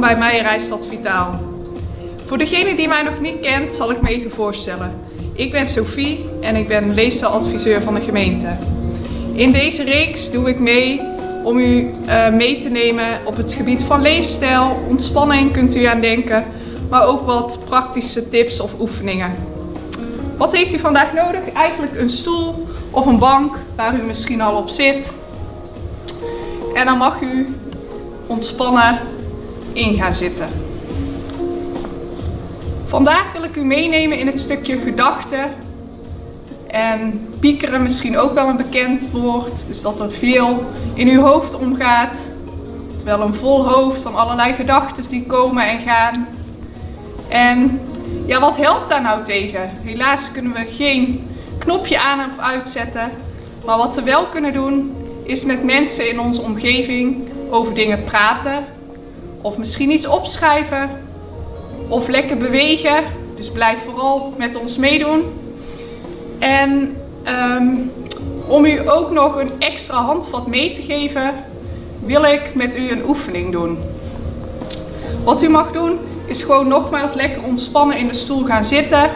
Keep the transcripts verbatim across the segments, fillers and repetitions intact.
bij mij Rijstad Vitaal. Voor degene die mij nog niet kent, zal ik me even voorstellen. Ik ben Sophie en ik ben leefstijladviseur van de gemeente. In deze reeks doe ik mee om u uh, mee te nemen op het gebied van leefstijl, ontspanning kunt u aan denken, maar ook wat praktische tips of oefeningen. Wat heeft u vandaag nodig? Eigenlijk een stoel of een bank waar u misschien al op zit. En dan mag u ontspannen in gaan zitten. Vandaag wil ik u meenemen in het stukje gedachten. En piekeren misschien ook wel een bekend woord. Dus dat er veel in uw hoofd omgaat. Terwijl een vol hoofd van allerlei gedachten die komen en gaan. En ja, wat helpt daar nou tegen? Helaas kunnen we geen knopje aan of uitzetten. Maar wat we wel kunnen doen, is met mensen in onze omgeving over dingen praten. Of misschien iets opschrijven. Of lekker bewegen. Dus blijf vooral met ons meedoen. En um, om u ook nog een extra handvat mee te geven, wil ik met u een oefening doen. Wat u mag doen, is gewoon nogmaals lekker ontspannen in de stoel gaan zitten.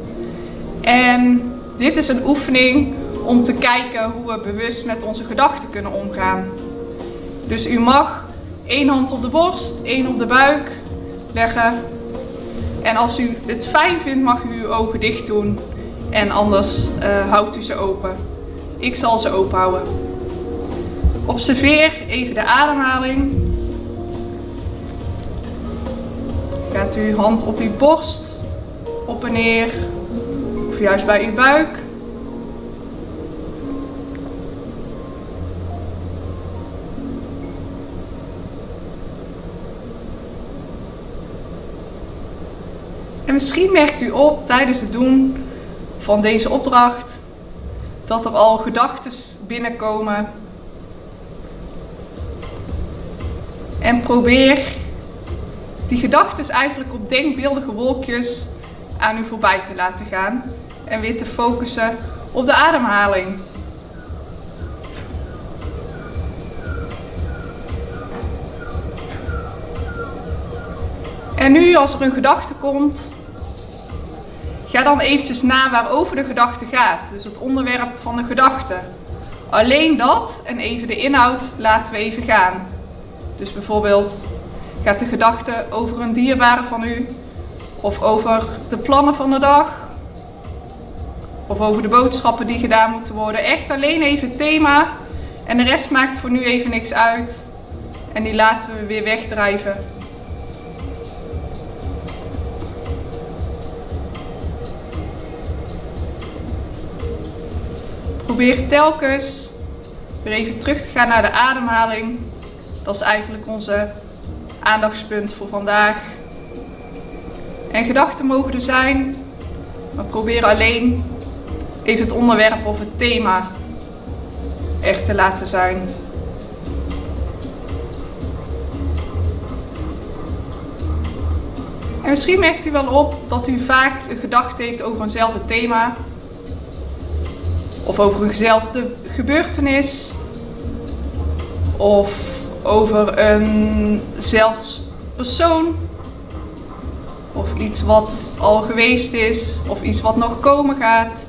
En dit is een oefening om te kijken hoe we bewust met onze gedachten kunnen omgaan. Dus u mag één hand op de borst, één op de buik leggen. En als u het fijn vindt, mag u uw ogen dicht doen. En anders uh, houdt u ze open. Ik zal ze open houden. Observeer even de ademhaling. Gaat uw hand op uw borst, op en neer, of juist bij uw buik. En misschien merkt u op tijdens het doen van deze opdracht dat er al gedachten binnenkomen. En probeer die gedachten eigenlijk op denkbeeldige wolkjes aan u voorbij te laten gaan. En weer te focussen op de ademhaling. En nu als er een gedachte komt, ga dan eventjes na waarover de gedachte gaat. Dus het onderwerp van de gedachte. Alleen dat en even de inhoud laten we even gaan. Dus bijvoorbeeld gaat de gedachte over een dierbare van u. Of over de plannen van de dag. Of over de boodschappen die gedaan moeten worden. Echt alleen even het thema. En de rest maakt voor nu even niks uit. En die laten we weer wegdrijven. Probeer telkens weer even terug te gaan naar de ademhaling. Dat is eigenlijk onze aandachtspunt voor vandaag. En gedachten mogen er zijn, maar probeer alleen even het onderwerp of het thema echt te laten zijn. En misschien merkt u wel op dat u vaak een gedachte heeft over eenzelfde thema. Of over eenzelfde gebeurtenis. Of over een zelfs persoon. Of iets wat al geweest is. Of iets wat nog komen gaat.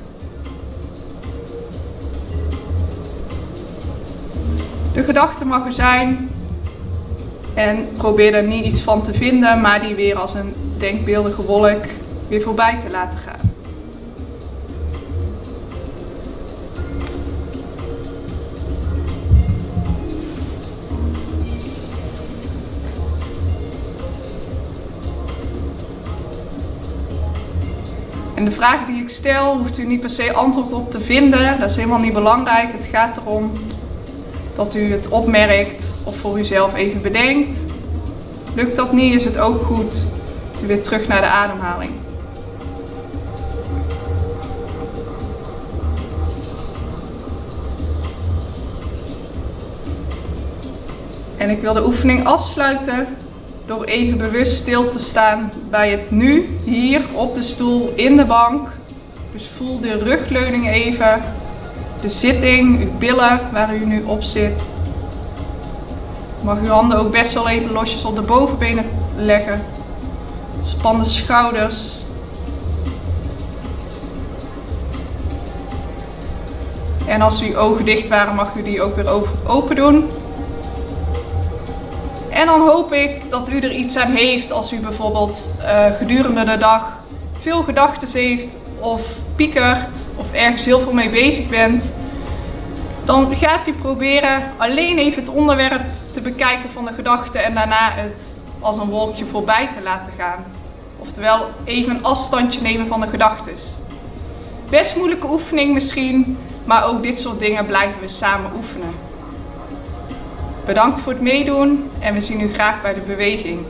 De gedachte mag er zijn. En probeer er niet iets van te vinden, maar die weer als een denkbeeldige wolk weer voorbij te laten gaan. En de vragen die ik stel, hoeft u niet per se antwoord op te vinden. Dat is helemaal niet belangrijk. Het gaat erom dat u het opmerkt of voor uzelf even bedenkt. Lukt dat niet, is het ook goed dat u weer terug naar de ademhaling. En ik wil de oefening afsluiten door even bewust stil te staan bij het nu, hier op de stoel, in de bank. Dus voel de rugleuning even, de zitting, uw billen waar u nu op zit. Mag uw handen ook best wel even losjes op de bovenbenen leggen. Span de schouders. En als uw ogen dicht waren, mag u die ook weer open doen. En dan hoop ik dat u er iets aan heeft als u bijvoorbeeld uh, gedurende de dag veel gedachten heeft of piekert of ergens heel veel mee bezig bent. Dan gaat u proberen alleen even het onderwerp te bekijken van de gedachte en daarna het als een wolkje voorbij te laten gaan. Oftewel even een afstandje nemen van de gedachten. Best moeilijke oefening misschien, maar ook dit soort dingen blijven we samen oefenen. Bedankt voor het meedoen en we zien u graag bij de beweging.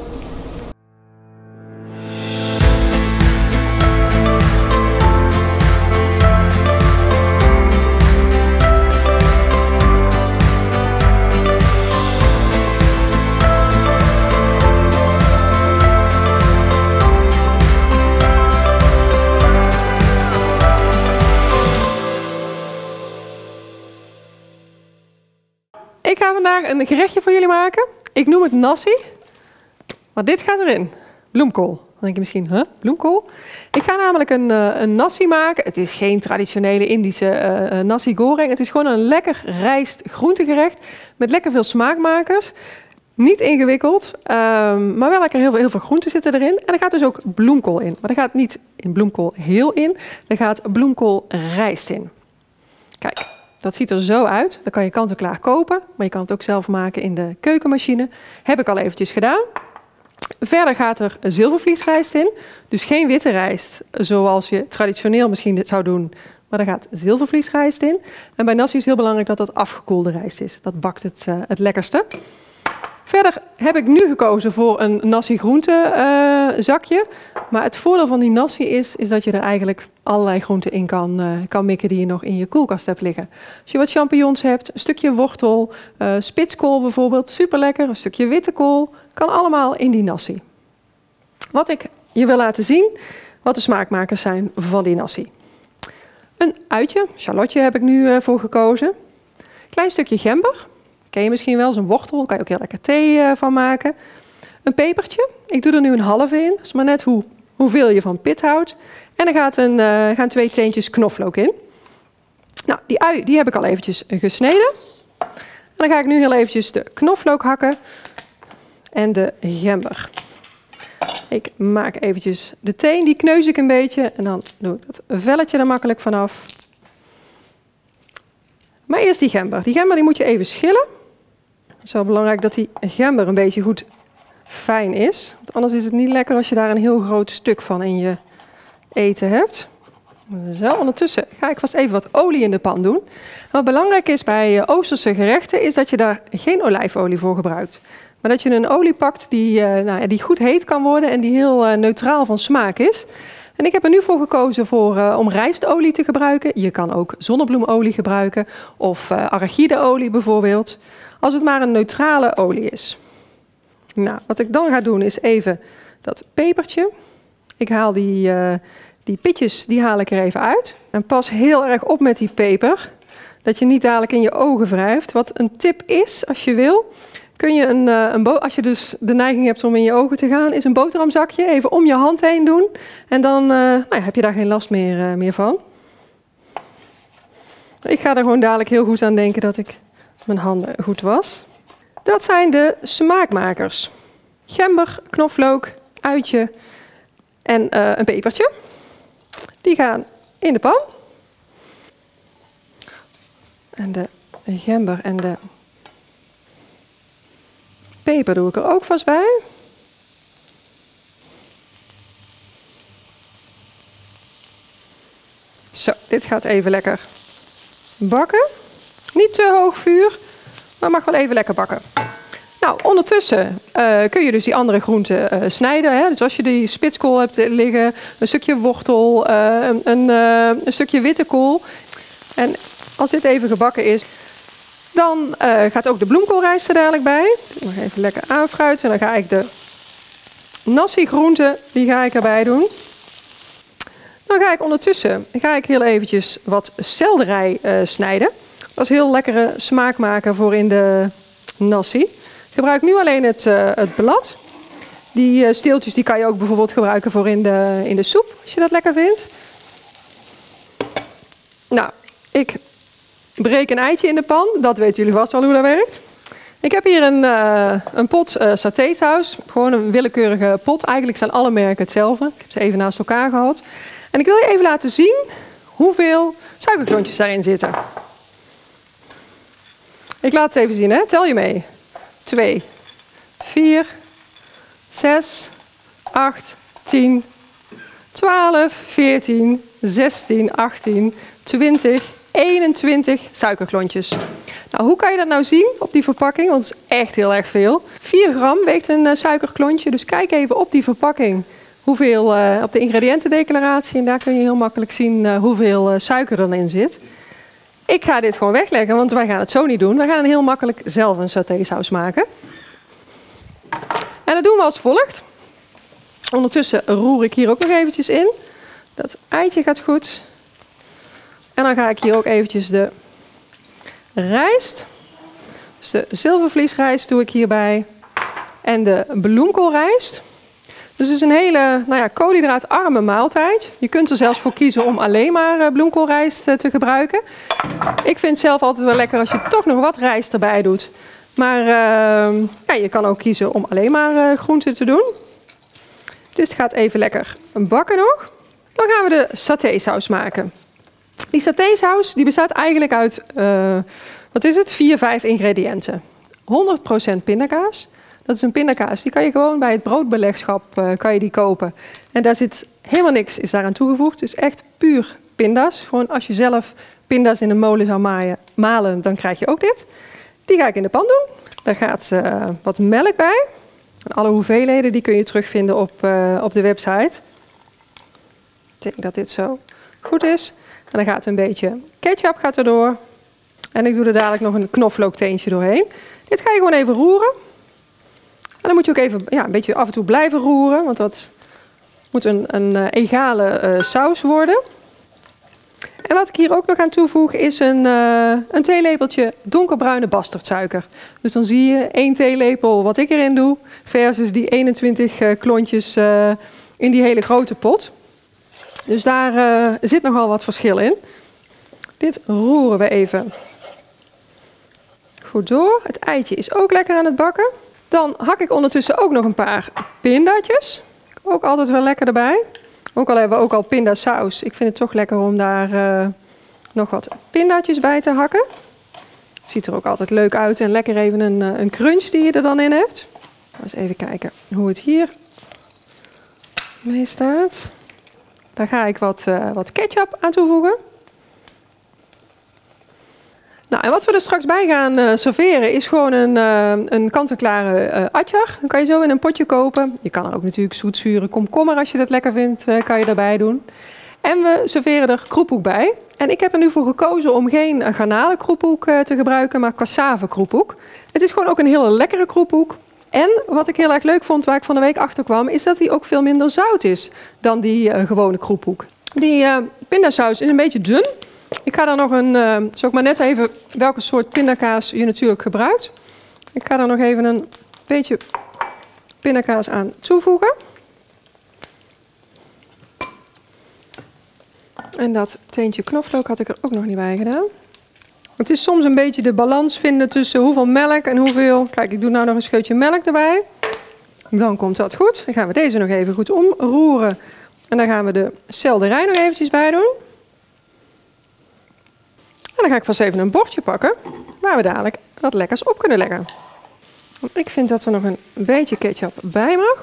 Ik ga vandaag een gerechtje voor jullie maken. Ik noem het nasi. Maar dit gaat erin. Bloemkool. Dan denk je misschien, huh? Bloemkool? Ik ga namelijk een, uh, een nasi maken. Het is geen traditionele Indische uh, nasi goreng. Het is gewoon een lekker rijst groentegerecht. Met lekker veel smaakmakers. Niet ingewikkeld. Um, maar wel lekker heel veel, heel veel groenten zitten erin. En er gaat dus ook bloemkool in. Maar er gaat niet in bloemkool heel in. Er gaat bloemkoolrijst in. Kijk. Dat ziet er zo uit. Dan kan je kant-en-klaar kopen, maar je kan het ook zelf maken in de keukenmachine. Heb ik al eventjes gedaan. Verder gaat er zilvervliesrijst in. Dus geen witte rijst, zoals je traditioneel misschien zou doen. Maar er gaat zilvervliesrijst in. En bij nasi is heel belangrijk dat dat afgekoelde rijst is. Dat bakt het, uh, het lekkerste. Verder heb ik nu gekozen voor een nasi groente uh, zakje. Maar het voordeel van die nasi is, is dat je er eigenlijk allerlei groenten in kan, uh, kan mikken die je nog in je koelkast hebt liggen. Als je wat champignons hebt, een stukje wortel, uh, spitskool bijvoorbeeld, super lekker. Een stukje witte kool, kan allemaal in die nasi. Wat ik je wil laten zien, wat de smaakmakers zijn van die nasi. Een uitje, shallotje heb ik nu uh, voor gekozen. Klein stukje gember. Ken je misschien wel, zo'n wortel, daar kan je ook heel lekker thee uh, van maken. Een pepertje, ik doe er nu een halve in, dat is maar net hoe, hoeveel je van pit houdt. En er gaat een, uh, gaan twee teentjes knoflook in. Nou, die ui die heb ik al eventjes gesneden. En dan ga ik nu heel eventjes de knoflook hakken en de gember. Ik maak eventjes de teen, die kneus ik een beetje en dan doe ik dat velletje er makkelijk vanaf. Maar eerst die gember. Die gember die moet je even schillen. Het is wel belangrijk dat die gember een beetje goed fijn is. Want anders is het niet lekker als je daar een heel groot stuk van in je eten hebt. Zo, ondertussen ga ik vast even wat olie in de pan doen. Wat belangrijk is bij Oosterse gerechten is dat je daar geen olijfolie voor gebruikt. Maar dat je een olie pakt die, uh, nou, die goed heet kan worden en die heel uh, neutraal van smaak is. En ik heb er nu voor gekozen voor, uh, om rijstolie te gebruiken. Je kan ook zonnebloemolie gebruiken of uh, arachideolie bijvoorbeeld. Als het maar een neutrale olie is. Nou, wat ik dan ga doen is even dat pepertje. Ik haal die, uh, die pitjes die haal ik er even uit. En pas heel erg op met die peper. Dat je niet dadelijk in je ogen wrijft. Wat een tip is, als je wil, kun je een, uh, een als je dus de neiging hebt om in je ogen te gaan, is een boterhamzakje even om je hand heen doen. En dan uh, nou ja, heb je daar geen last meer, uh, meer van. Ik ga er gewoon dadelijk heel goed aan denken dat ik mijn handen goed was. Dat zijn de smaakmakers. Gember, knoflook, uitje en uh, een pepertje. Die gaan in de pan. En de gember en de peper doe ik er ook vast bij. Zo, dit gaat even lekker bakken. Niet te hoog vuur, maar mag wel even lekker bakken. Nou, ondertussen uh, kun je dus die andere groenten uh, snijden. Hè? Dus als je die spitskool hebt liggen, een stukje wortel, uh, een, een, uh, een stukje witte kool. En als dit even gebakken is, dan uh, gaat ook de bloemkoolrijst er dadelijk bij. Nog even lekker aanfruiten. En dan ga ik de nasi groenten, die ga ik erbij doen. Dan ga ik ondertussen ga ik heel eventjes wat selderij uh, snijden. Dat is heel lekkere smaakmaker voor in de nasi. Ik gebruik nu alleen het, uh, het blad. Die uh, steeltjes die kan je ook bijvoorbeeld gebruiken voor in de, in de soep, als je dat lekker vindt. Nou, ik breek een eitje in de pan. Dat weten jullie vast wel hoe dat werkt. Ik heb hier een, uh, een pot uh, satésaus. Gewoon een willekeurige pot. Eigenlijk zijn alle merken hetzelfde. Ik heb ze even naast elkaar gehad. En ik wil je even laten zien hoeveel suikerklontjes daarin zitten. Ik laat het even zien, hè? Tel je mee. twee, vier, zes, acht, tien, twaalf, veertien, zestien, achttien, twintig, eenentwintig suikerklontjes. Nou, hoe kan je dat nou zien op die verpakking? Want het is echt heel erg veel. vier gram weegt een uh, suikerklontje. Dus kijk even op die verpakking hoeveel, uh, op de ingrediëntendeclaratie. En daar kun je heel makkelijk zien uh, hoeveel uh, suiker erin zit. Ik ga dit gewoon wegleggen, want wij gaan het zo niet doen. We gaan heel makkelijk zelf een satésaus maken. En dat doen we als volgt. Ondertussen roer ik hier ook nog eventjes in. Dat eitje gaat goed. En dan ga ik hier ook eventjes de rijst. Dus de zilvervliesrijst doe ik hierbij. En de bloemkoolrijst. Dus het is een hele nou ja, koolhydraatarme maaltijd. Je kunt er zelfs voor kiezen om alleen maar bloemkoolrijst te gebruiken. Ik vind het zelf altijd wel lekker als je toch nog wat rijst erbij doet. Maar uh, ja, je kan ook kiezen om alleen maar uh, groenten te doen. Dus het gaat even lekker bakken nog. Dan gaan we de satésaus maken. Die satésaus die bestaat eigenlijk uit, uh, wat is het, vier, vijf ingrediënten. honderd procent pindakaas. Dat is een pindakaas, die kan je gewoon bij het broodbelegschap uh, kan je die kopen. En daar zit helemaal niks is daaraan toegevoegd. Dus echt puur pinda's. Gewoon als je zelf pinda's in een molen zou maaien, malen, dan krijg je ook dit. Die ga ik in de pan doen. Daar gaat uh, wat melk bij. En alle hoeveelheden die kun je terugvinden op, uh, op de website. Ik denk dat dit zo goed is. En dan gaat een beetje ketchup gaat erdoor. En ik doe er dadelijk nog een knoflookteentje doorheen. Dit ga je gewoon even roeren. En dan moet je ook even ja, een beetje af en toe blijven roeren. Want dat moet een, een uh, egale uh, saus worden. En wat ik hier ook nog aan toevoeg is een, uh, een theelepeltje donkerbruine bastardsuiker. Dus dan zie je één theelepel wat ik erin doe. Versus die eenentwintig uh, klontjes uh, in die hele grote pot. Dus daar uh, zit nogal wat verschil in. Dit roeren we even goed door. Het eitje is ook lekker aan het bakken. Dan hak ik ondertussen ook nog een paar pindaatjes. Ook altijd wel lekker erbij. Ook al hebben we ook al pindasaus. Ik vind het toch lekker om daar uh, nog wat pindaatjes bij te hakken. Ziet er ook altijd leuk uit en lekker even een, uh, een crunch die je er dan in hebt. Eens even kijken hoe het hier mee staat. Daar ga ik wat, uh, wat ketchup aan toevoegen. Nou, en wat we er straks bij gaan uh, serveren is gewoon een, uh, een kant-en-klare uh, atjar. Dan kan je zo in een potje kopen. Je kan er ook natuurlijk zoetzure komkommer, als je dat lekker vindt, uh, kan je daarbij doen. En we serveren er kroephoek bij. En ik heb er nu voor gekozen om geen uh, garnalenkroephoek uh, te gebruiken, maar cassave kroephoek. Het is gewoon ook een hele lekkere kroephoek. En wat ik heel erg leuk vond, waar ik van de week achter kwam, is dat die ook veel minder zout is dan die uh, gewone kroephoek. Die uh, pindasaus is een beetje dun. Ik ga daar nog een, uh, zal ik maar net even welke soort pindakaas je natuurlijk gebruikt. Ik ga daar nog even een beetje pindakaas aan toevoegen. En dat teentje knoflook had ik er ook nog niet bij gedaan. Het is soms een beetje de balans vinden tussen hoeveel melk en hoeveel... Kijk, ik doe nou nog een scheutje melk erbij. Dan komt dat goed. Dan gaan we deze nog even goed omroeren. En dan gaan we de selderij nog eventjes bij doen. En dan ga ik vast even een bordje pakken, waar we dadelijk wat lekkers op kunnen leggen. Ik vind dat er nog een beetje ketchup bij mag.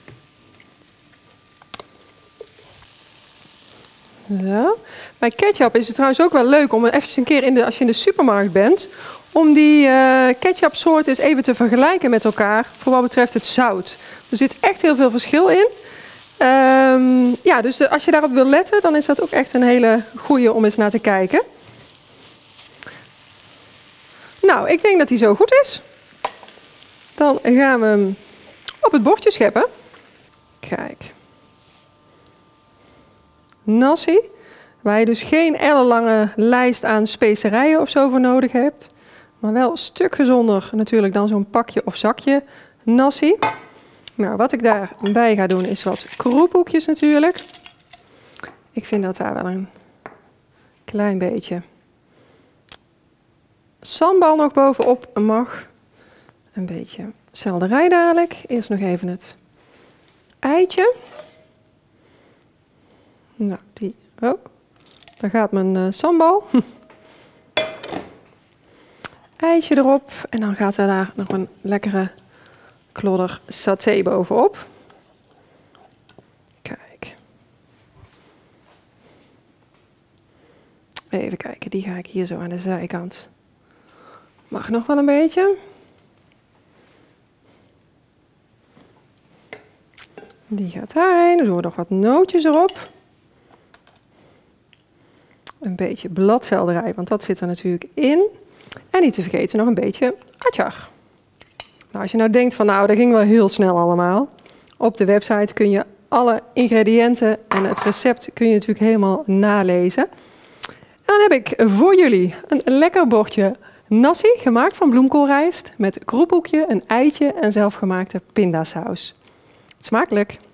Zo. Bij ketchup is het trouwens ook wel leuk om even een keer, in de, als je in de supermarkt bent, om die uh, ketchupsoorten eens even te vergelijken met elkaar voor wat betreft het zout. Er zit echt heel veel verschil in. Um, ja, dus de, als je daarop wil letten, dan is dat ook echt een hele goeie om eens naar te kijken. Nou, ik denk dat die zo goed is. Dan gaan we hem op het bordje scheppen. Kijk. Nasi. Waar je dus geen ellenlange lijst aan specerijen of zo voor nodig hebt. Maar wel een stuk gezonder natuurlijk dan zo'n pakje of zakje nasi. Nou, wat ik daarbij ga doen is wat kroephoekjes natuurlijk. Ik vind dat daar wel een klein beetje sambal nog bovenop mag. Een beetje selderij dadelijk. Eerst nog even het eitje. Nou, die... Oh, daar gaat mijn uh, sambal. Eitje erop. En dan gaat er daar nog een lekkere klodder saté bovenop. Kijk. Even kijken, die ga ik hier zo aan de zijkant. Mag nog wel een beetje. Die gaat daarheen. Dan doen we nog wat nootjes erop. Een beetje bladselderij, want dat zit er natuurlijk in. En niet te vergeten nog een beetje atjar. Nou, als je nou denkt van nou, dat ging wel heel snel allemaal. Op de website kun je alle ingrediënten en het recept kun je natuurlijk helemaal nalezen. En dan heb ik voor jullie een lekker bordje nasi gemaakt van bloemkoolrijst met kroephoekje, een eitje en zelfgemaakte pindasaus. Smakelijk!